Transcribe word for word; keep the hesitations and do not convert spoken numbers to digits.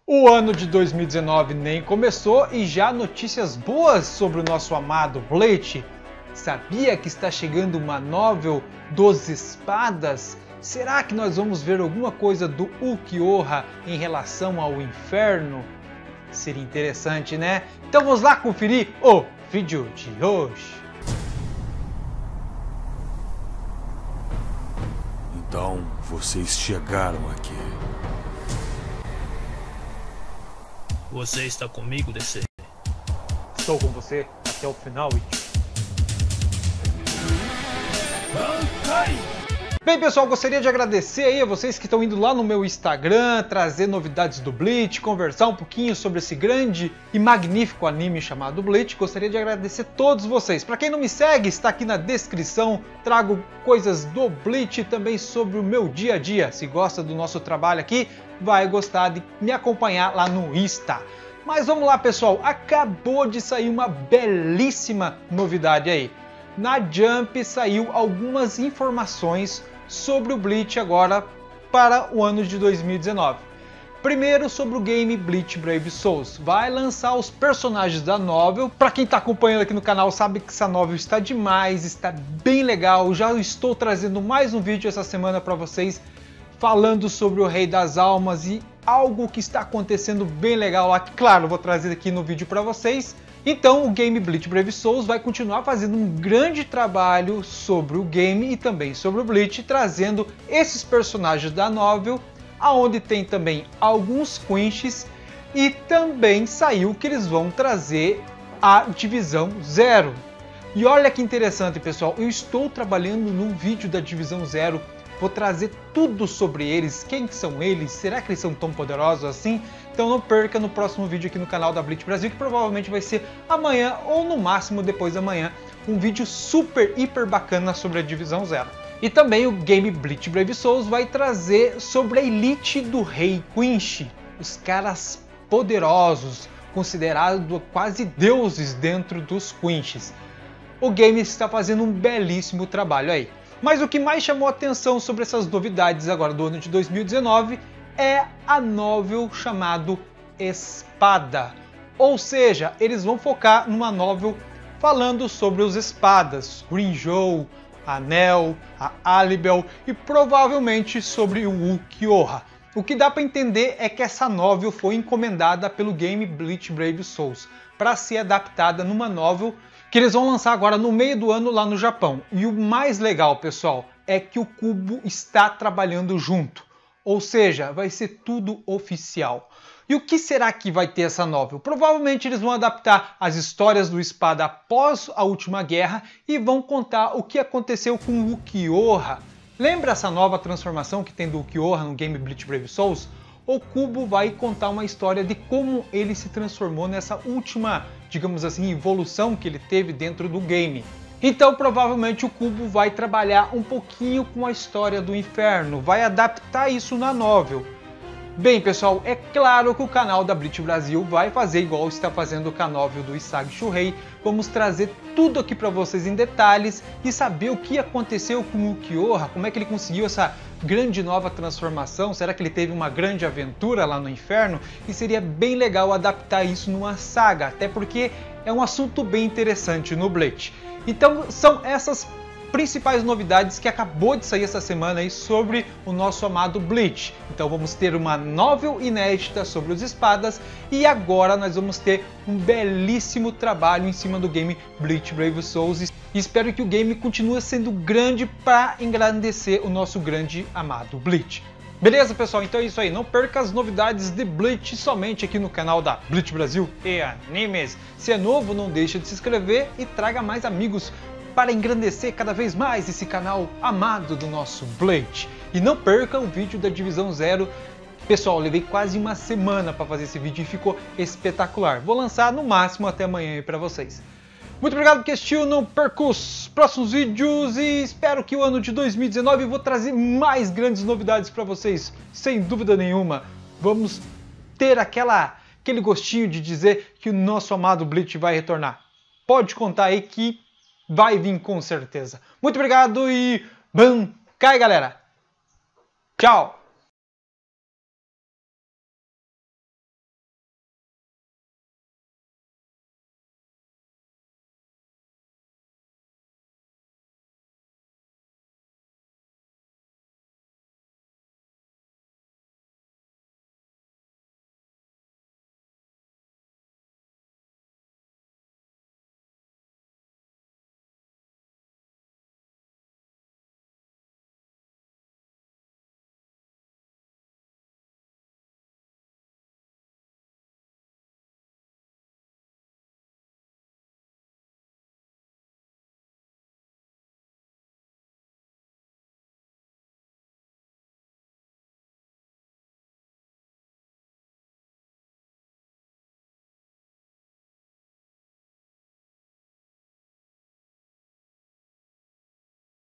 O ano de dois mil e dezenove nem começou e já notícias boas sobre o nosso amado Bleach. Sabia que está chegando uma novel dos espadas? Será que nós vamos ver alguma coisa do Ulquiorra em relação ao inferno? Seria interessante, né? Então vamos lá conferir o vídeo de hoje. Então vocês chegaram aqui. Você está comigo, D C? Estou com você até o final, Ichi. Bem, pessoal, gostaria de agradecer aí a vocês que estão indo lá no meu Instagram, trazer novidades do Bleach, conversar um pouquinho sobre esse grande e magnífico anime chamado Bleach. Gostaria de agradecer a todos vocês. Para quem não me segue, está aqui na descrição. Trago coisas do Bleach e também sobre o meu dia a dia. Se gosta do nosso trabalho aqui, vai gostar de me acompanhar lá no Insta. Mas vamos lá, pessoal. Acabou de sair uma belíssima novidade aí. Na Jump saiu algumas informações sobre o Bleach agora para o ano de dois mil e dezenove. Primeiro, sobre o game Bleach Brave Souls. Vai lançar os personagens da novel. Para quem está acompanhando aqui no canal sabe que essa novel está demais, está bem legal. Já estou trazendo mais um vídeo essa semana para vocês falando sobre o Rei das Almas e algo que está acontecendo bem legal lá, que claro, vou trazer aqui no vídeo para vocês. Então o game Bleach Brave Souls vai continuar fazendo um grande trabalho sobre o game e também sobre o Bleach, trazendo esses personagens da novel, aonde tem também alguns quenches e também saiu que eles vão trazer a Divisão Zero. E olha que interessante, pessoal, eu estou trabalhando num vídeo da Divisão Zero. Vou trazer tudo sobre eles, quem são eles, será que eles são tão poderosos assim? Então não perca no próximo vídeo aqui no canal da Bleach Brasil, que provavelmente vai ser amanhã ou no máximo depois da manhã, um vídeo super, hiper bacana sobre a Divisão Zero. E também o game Bleach Brave Souls vai trazer sobre a elite do Rei Quinch, os caras poderosos, considerados quase deuses dentro dos Quinches. O game está fazendo um belíssimo trabalho aí. Mas o que mais chamou a atenção sobre essas novidades agora do ano de dois mil e dezenove é a novel chamado Espada. Ou seja, eles vão focar numa novel falando sobre os espadas, Grimmjow, Anel, a Alibel e provavelmente sobre o Ulquiorra. O que dá para entender é que essa novel foi encomendada pelo game Bleach Brave Souls para ser adaptada numa novel que eles vão lançar agora no meio do ano lá no Japão. E o mais legal, pessoal, é que o Kubo está trabalhando junto. Ou seja, vai ser tudo oficial. E o que será que vai ter essa novel? Provavelmente eles vão adaptar as histórias do Espada após a última guerra e vão contar o que aconteceu com o Ulquiorra. Lembra essa nova transformação que tem do Ulquiorra no game Bleach Brave Souls? O Kubo vai contar uma história de como ele se transformou nessa última, digamos assim, evolução que ele teve dentro do game. Então provavelmente o Kubo vai trabalhar um pouquinho com a história do inferno, vai adaptar isso na novel. Bem, pessoal, é claro que o canal da Bleach Brasil vai fazer igual está fazendo com a novel do Isagi Shuhei. Vamos trazer tudo aqui para vocês em detalhes e saber o que aconteceu com o Ulquiorra, como é que ele conseguiu essa grande nova transformação, será que ele teve uma grande aventura lá no inferno? E seria bem legal adaptar isso numa saga, até porque é um assunto bem interessante no Bleach. Então são essas principais novidades que acabou de sair essa semana aí sobre o nosso amado Bleach. Então vamos ter uma novel inédita sobre os espadas e agora nós vamos ter um belíssimo trabalho em cima do game Bleach Brave Souls e espero que o game continue sendo grande para engrandecer o nosso grande amado Bleach. Beleza, pessoal? Então é isso aí. Não perca as novidades de Bleach somente aqui no canal da Bleach Brasil e Animes. Se é novo, não deixe de se inscrever e traga mais amigos para engrandecer cada vez mais esse canal amado do nosso Bleach. E não perca o vídeo da Divisão Zero. Pessoal, eu levei quase uma semana para fazer esse vídeo e ficou espetacular. Vou lançar no máximo até amanhã aí para vocês. Muito obrigado por assistir, não perca os próximos vídeos e espero que o ano de dois mil e dezenove eu vou trazer mais grandes novidades para vocês, sem dúvida nenhuma. Vamos ter aquela, aquele gostinho de dizer que o nosso amado Bleach vai retornar. Pode contar aí que vai vir com certeza. Muito obrigado e Bancai, galera! Tchau!